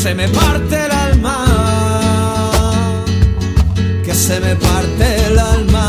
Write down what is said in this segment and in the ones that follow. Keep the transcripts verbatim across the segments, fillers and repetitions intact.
se me parte el alma, que se me parte el alma.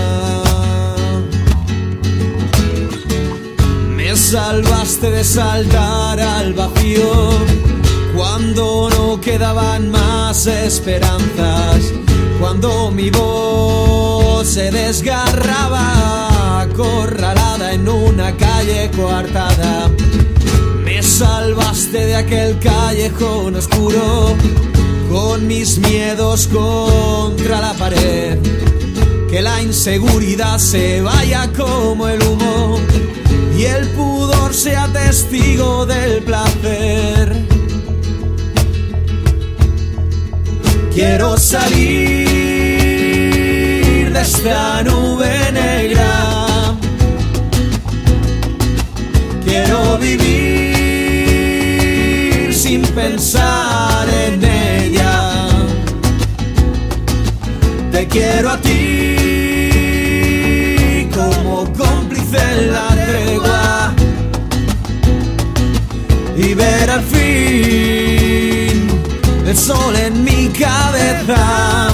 Me salvaste de saltar al vacío cuando no quedaban más esperanzas, cuando mi voz se desgarraba acorralada en una calle coartada. Me salvaste de aquel callejón oscuro con mis miedos contra la pared. Que la inseguridad se vaya como el humo y el pudor sea testigo del placer. Quiero salir de esta nube negra, quiero vivir sin pensar en ella. Te quiero a ti como cómplice en la tregua y ver al fin el sol en mi cabeza.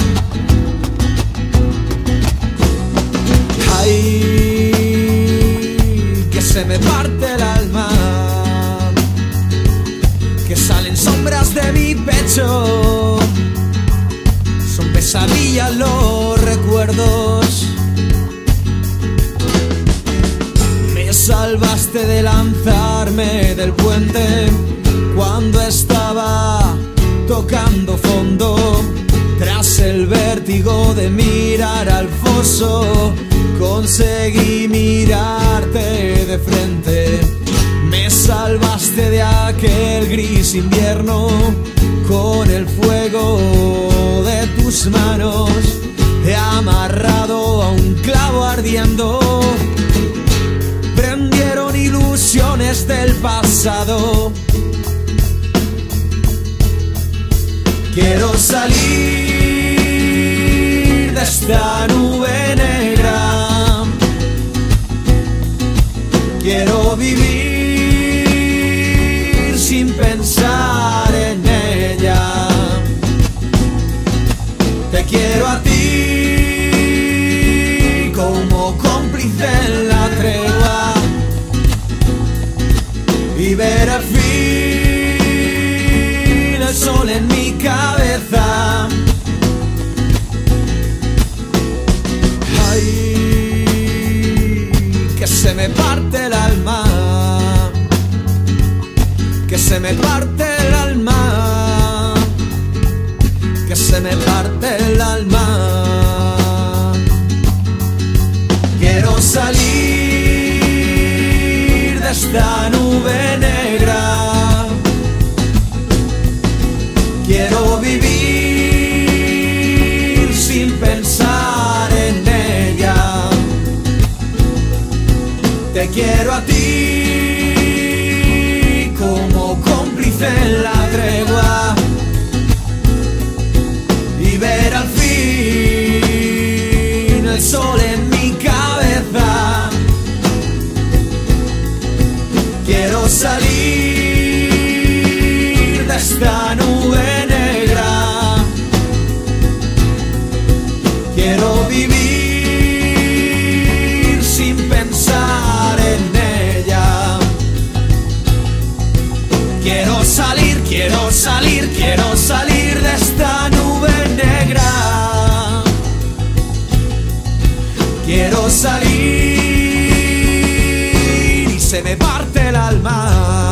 Ay, que se me parte el alma, que salen sombras de mi pecho, son pesadillas los recuerdos. Me salvaste de lanzarme del puente cuando estaba tocando fondo. Tras el vértigo de mirar al foso, conseguí mirarte de frente. Me salvaste de aquel gris invierno con el fuego de tus manos. He amarrado a un clavo ardiendo, prendieron ilusiones del pasado. Quiero salir de esta nube negra, quiero vivir sin pensar en ella. Te quiero a ti como cómplice en la tregua y ver al fin el sol en mi cabeza. Ay, que se me parte el alma, que se me parte el alma, que se me parte el alma. Quiero salir de esta nube negra, quiero vivir sin pensar en ella. Te quiero a ti como cómplice en la tregua y ver al fin el sol en mi cabeza. Quiero salir de esta nube negra, quiero vivir sin pensar en ella. Quiero salir, quiero salir, quiero salir de esta nube negra. Quiero salir y se me parte el alma.